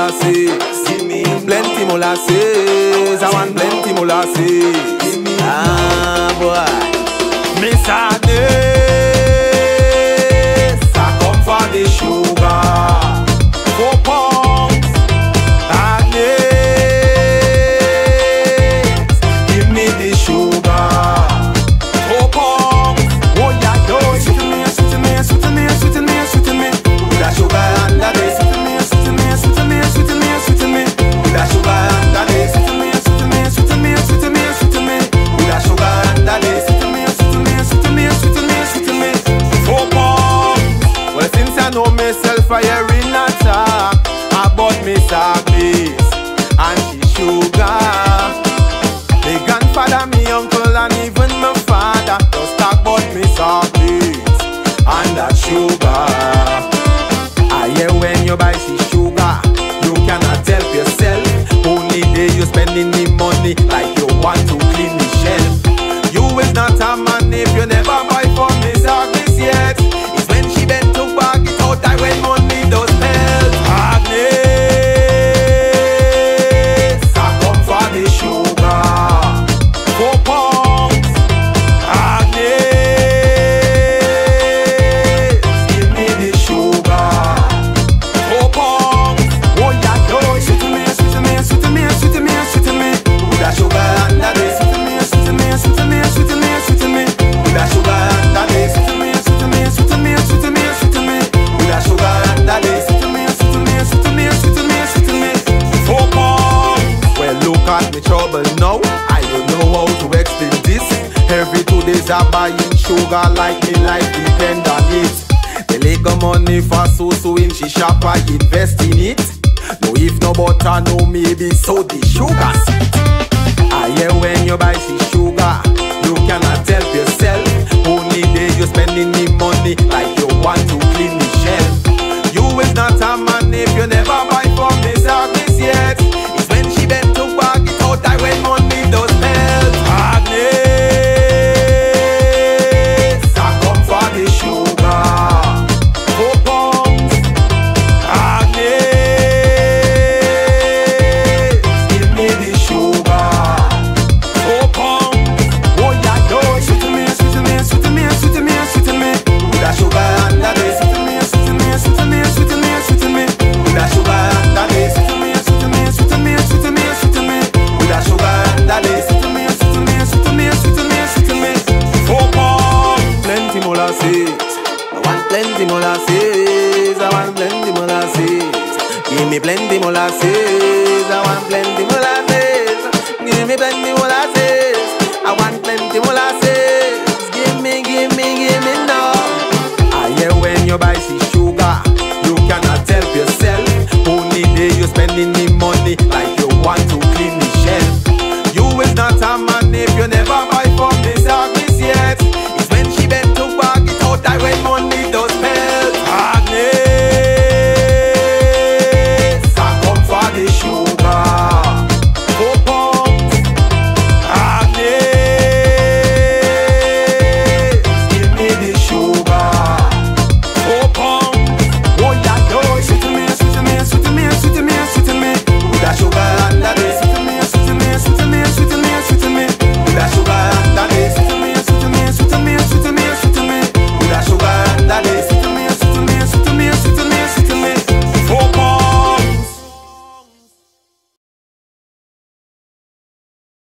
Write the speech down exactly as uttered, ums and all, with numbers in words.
molasses. Give me Plenty molasses. I want plenty molasses. Give me Ah boy. Miss Agnes, I come for the sugar. four pounds. Agnes, Give me the sugar. four pounds. Oh yeah, yo. Sweet me, sweet me, sweet me, sweet me, sweet me. With that sugar and that is sweet me, sweet me, sweet me, sweet me, sweet me. With that sugar and that is sweet me, sweet me, sweet me, sweet me, sweet me. With that sugar and that is sweet me, sweet me, sweet me, sweet me, sweet me. Four pounds. Well, since I know myself, I hear in a talk about Miss Agnes and she sugar. My grandfather, me uncle, and even my father just talk about Miss Agnes and that sugar. I hear when you buy she sugar, you cannot help yourself. Only day you spending the money like you want to clean the shelf. You is not a man if you never buy from Miss Agnes yet. It's when she bent to bag it out that when money does help. Agnes, I come for the sugar. four pounds. Agnes, Give me the sugar. four pounds. Oh yeah, yo. Sweet me, sweet me, sweet me, sweet me, sweet me. With that sugar and that is sweet me, sweet me, sweet me, sweet me, sweet me. With that sugar and that is sweet me, sweet me, sweet me, sweet me, sweet me. With that sugar and that is sweet me, sweet me, sweet me, sweet me, sweet me. Four pounds. Well, look at me trouble now. I don't know how to explain this. Every two days I'm buying sugar like me life depend on it. The little money for so so in she shop I invest in it. No if no butter no maybe so the sugar sweet. I hear when you buy she sugar, you cannot help yourself. Only day you spending the money like you want to clean the shelf. You is not a man if you never buy from Miss Agnes yet. It's when she bent to bag it out that when money does help. Agnes, I come for the sugar. four pounds. Agnes, Give me the sugar. four pounds. Oh yeah, yo. Sweet me, sweet me, sweet me, sweet me, sweet me. With that sugar and that is sweet me, sweet me, sweet me, sweet me, sweet me. With that sugar and that is sweet me, sweet me, sweet me, sweet me, sweet me. With that sugar and that is sweet me, sweet me, sweet me, sweet me, sweet me. Four pounds. Plenty molasses. I want plenty molasses. I want plenty molasses. Give me plenty molasses. I want plenty molasses. Give me plenty